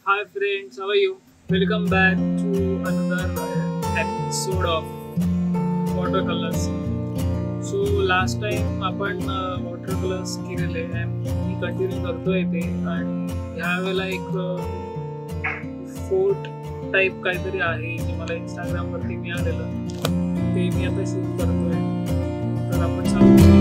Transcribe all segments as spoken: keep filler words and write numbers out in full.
Hi friends, how are you? Welcome back to another uh, episode of watercolors. So last time आपण watercolors केलेले and मी continue करतोय ते आणि ह्या वेळेला एक फोर्ट टाईप काहीतरी आहे जे मला इंस्टाग्राम वरती मिळालेलं ते मी आता शूट करतोय. तर आपण सांगू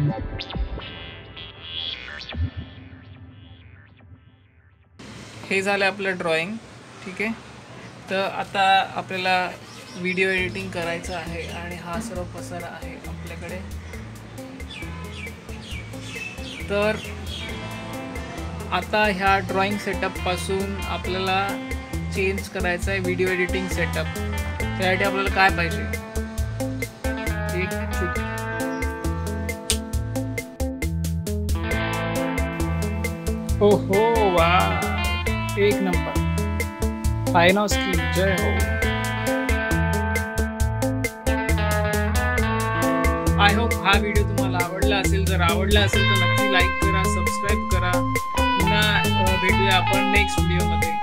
हे झालं आपलं ड्रॉइंग. ठीक आहे, तर आता आपल्याला व्हिडिओ एडिटिंग करायचं आहे आणि हा सर्व पसारा आहे आपल्याकडे. तर आता ह्या ड्रॉइंग सेटअपपासून आपल्याला चेंज करायचं आहे व्हिडिओ एडिटिंग सेटअप. त्यासाठी आपल्याला काय पाहिजे, एक छोटी हो हो वा एक नंबर फायनॉस की जय हो. आय होप हा व्हिडिओ तुम्हाला आवडला असेल. जर आवडला असेल तर नक्की लाईक करा, सबस्क्राईब करा. पुन्हा भेटूया आपण नेक्स्ट व्हिडिओमध्ये.